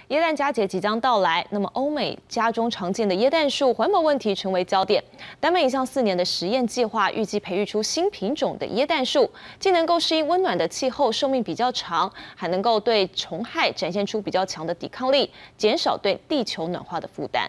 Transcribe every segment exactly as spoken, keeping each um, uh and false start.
耶诞佳节即将到来，那么欧美家中常见的耶诞树环保问题成为焦点。丹麦一项四年的实验计划，预计培育出新品种的耶诞树，既能够适应温暖的气候，寿命比较长，还能够对虫害展现出比较强的抵抗力，减少对地球暖化的负担。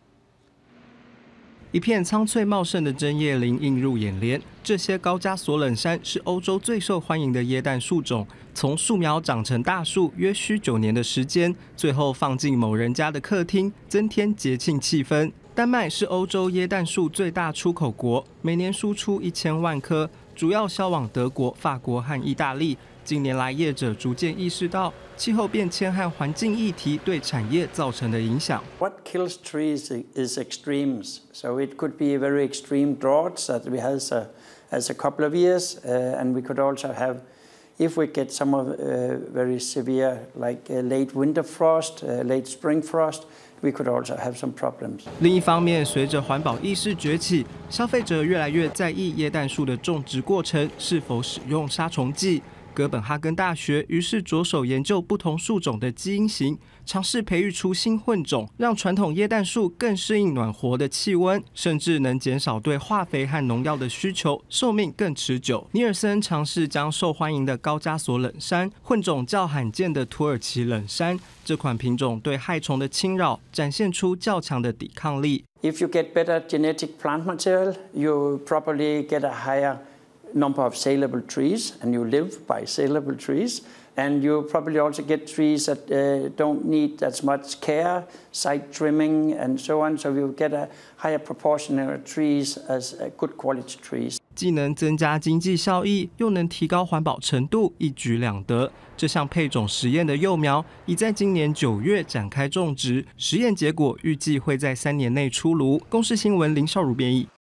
一片苍翠茂盛的针叶林映入眼帘。这些高加索冷杉是欧洲最受欢迎的耶诞树种，从树苗长成大树约需九年的时间，最后放进某人家的客厅，增添节庆气氛。丹麦是欧洲耶诞树最大出口国，每年输出一千万棵，主要销往德国、法国和意大利。 近年来，业者逐渐意识到气候变迁和环境议题对产业造成的影响。 What kills trees is extremes. So it could be very extreme droughts that we have uh, as a couple of years, uh, and we could also have, if we get some of uh, very severe, like uh, late winter frost, uh, late spring frost. We could also have some problems. 另一方面，随着环保意识崛起，消费者越来越在意耶诞树的种植过程是否使用杀虫剂。 哥本哈根大学于是着手研究不同树种的基因型，尝试培育出新混种，让传统耶诞树更适应暖和的气温，甚至能减少对化肥和农药的需求，寿命更持久。尼尔森尝试将受欢迎的高加索冷杉混种较罕见的土耳其冷杉，这款品种对害虫的侵扰展现出较强的抵抗力。 If you get better genetic plant material, you probably get a higher number of saleable trees, and you live by saleable trees. And you probably also get trees that uh, don't need as much care, side trimming, and so on. So you get a higher proportion of trees as uh, good quality trees. 既能增加经济效益，又能提高环保程度，一举两得。这项配种实验的幼苗已在今年九月展开种植，实验结果预计会在三年内出炉。公视新闻林少如编译。